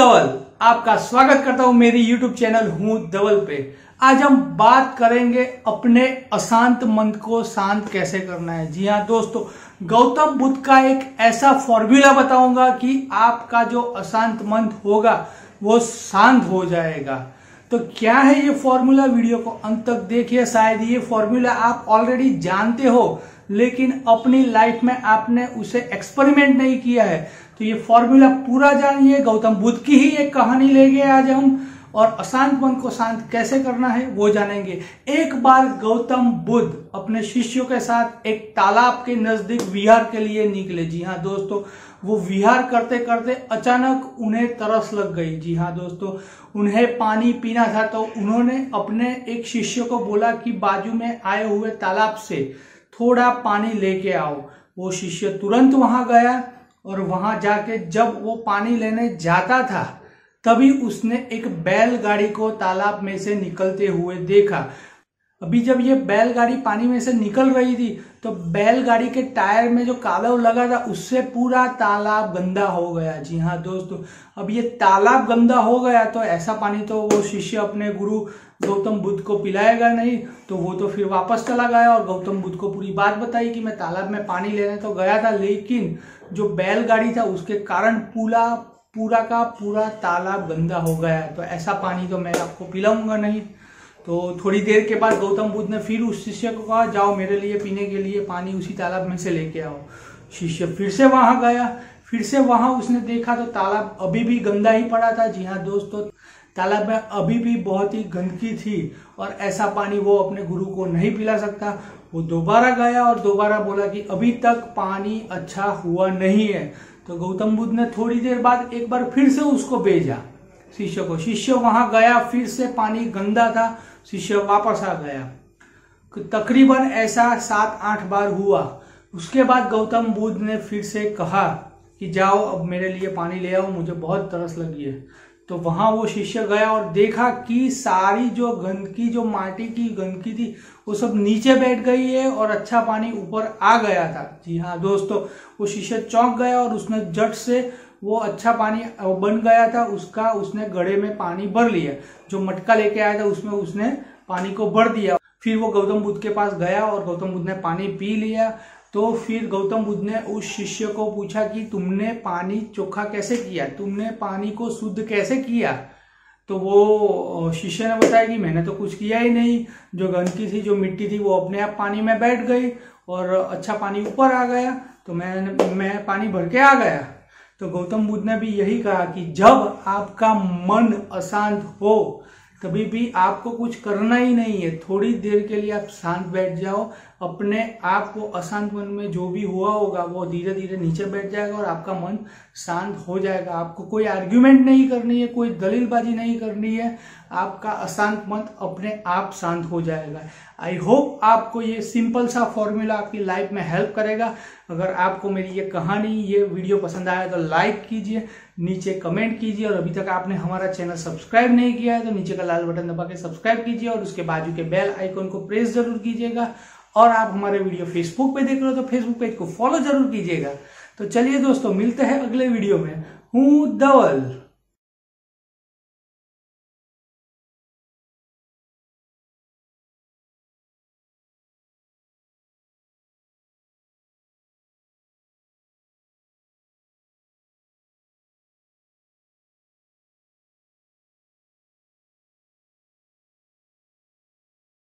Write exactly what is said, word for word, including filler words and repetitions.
धवल आपका स्वागत करता हूं मेरी यूट्यूब चैनल हूं धवल पे। आज हम बात करेंगे अपने अशांत मन को शांत कैसे करना है। जी हाँ दोस्तों, गौतम बुद्ध का एक ऐसा फॉर्मूला बताऊंगा कि आपका जो अशांत मन होगा वो शांत हो जाएगा। तो क्या है ये फॉर्मूला, वीडियो को अंत तक देखिए। शायद ये फॉर्मूला आप ऑलरेडी जानते हो लेकिन अपनी लाइफ में आपने उसे एक्सपेरिमेंट नहीं किया है, तो ये फॉर्मूला पूरा जानिए। गौतम बुद्ध की ही एक कहानी लेंगे आज हम, और अशांत मन को शांत कैसे करना है वो जानेंगे। एक बार गौतम बुद्ध अपने शिष्यों के साथ एक तालाब के नजदीक विहार के लिए निकले। जी हाँ दोस्तों, वो विहार करते करते अचानक उन्हें तरस लग गई। जी हाँ दोस्तों, उन्हें पानी पीना था, तो उन्होंने अपने एक शिष्य को बोला कि बाजू में आए हुए तालाब से थोड़ा पानी लेके आओ। वो शिष्य तुरंत वहां गया और वहां जाके जब वो पानी लेने जाता था तभी उसने एक बैलगाड़ी को तालाब में से निकलते हुए देखा। अभी जब ये बैलगाड़ी पानी में से निकल रही थी तो बैलगाड़ी के टायर में जो कादव लगा था उससे पूरा तालाब गंदा हो गया। जी हाँ दोस्तों, अब ये तालाब गंदा हो गया तो ऐसा पानी तो वो शिष्य अपने गुरु गौतम बुद्ध को पिलाएगा नहीं, तो वो तो फिर वापस चला गया और गौतम बुद्ध को पूरी बात बताई कि मैं तालाब में पानी लेने तो गया था लेकिन जो बैलगाड़ी था उसके कारण पूरा पूरा का पूरा तालाब गंदा हो गया, तो ऐसा पानी तो मैं आपको पिलाऊंगा नहीं। तो थोड़ी देर के बाद गौतम बुद्ध ने फिर उस शिष्य को कहा, जाओ मेरे लिए पीने के लिए पानी उसी तालाब में से लेके आओ। शिष्य फिर से वहां गया, फिर से वहां उसने देखा तो तालाब अभी भी गंदा ही पड़ा था। जी हाँ दोस्तों, तालाब में अभी भी बहुत ही गंदगी थी और ऐसा पानी वो अपने गुरु को नहीं पिला सकता। वो दोबारा गया और दोबारा बोला कि अभी तक पानी अच्छा हुआ नहीं है। तो गौतम बुद्ध ने थोड़ी देर बाद एक बार फिर से उसको भेजा शिष्य को। शिष्य वहां गया, फिर से पानी गंदा था, शिष्य वापस आ गया। तकरीबन ऐसा सात आठ बार हुआ। उसके बाद गौतम बुद्ध ने फिर से कहा कि जाओ अब मेरे लिए पानी ले आओ, मुझे बहुत तरस लगी है। तो वहां वो शिष्य गया और देखा कि सारी जो गंदगी, जो माटी की गंदगी थी वो सब नीचे बैठ गई है और अच्छा पानी ऊपर आ गया था। जी हाँ दोस्तों, वो शिष्य चौंक गया और उसने झट से वो अच्छा पानी बन गया था उसका उसने घड़े में पानी भर लिया। जो मटका लेके आया था उसमें उसने पानी को भर दिया। फिर वो गौतम बुद्ध के पास गया और गौतम बुद्ध ने पानी पी लिया। तो फिर गौतम बुद्ध ने उस शिष्य को पूछा कि तुमने पानी चोखा कैसे किया, तुमने पानी को शुद्ध कैसे किया। तो वो शिष्य ने बताया कि मैंने तो कुछ किया ही नहीं, जो गंदगी थी, जो मिट्टी थी वो अपने आप पानी में बैठ गई और अच्छा पानी ऊपर आ गया, तो मैं मैं पानी भर के आ गया। तो गौतम बुद्ध ने भी यही कहा कि जब आपका मन अशांत हो कभी भी आपको कुछ करना ही नहीं है, थोड़ी देर के लिए आप शांत बैठ जाओ, अपने आप को अशांत मन में जो भी हुआ होगा वो धीरे धीरे नीचे बैठ जाएगा और आपका मन शांत हो जाएगा। आपको कोई आर्ग्यूमेंट नहीं करनी है, कोई दलीलबाजी नहीं करनी है, आपका अशांत मन अपने आप शांत हो जाएगा। आई होप आपको ये सिंपल सा फॉर्मूला आपकी लाइफ में हेल्प करेगा। अगर आपको मेरी ये कहानी, ये वीडियो पसंद आया तो लाइक कीजिए, नीचे कमेंट कीजिए, और अभी तक आपने हमारा चैनल सब्सक्राइब नहीं किया है तो नीचे का लाल बटन दबा के सब्सक्राइब कीजिए और उसके बाजू के बेल आइकन को प्रेस जरूर कीजिएगा। और आप हमारे वीडियो फेसबुक पे देख रहे हो तो फेसबुक पेज को फॉलो जरूर कीजिएगा। तो चलिए दोस्तों, मिलते हैं अगले वीडियो में। हूँ धवल।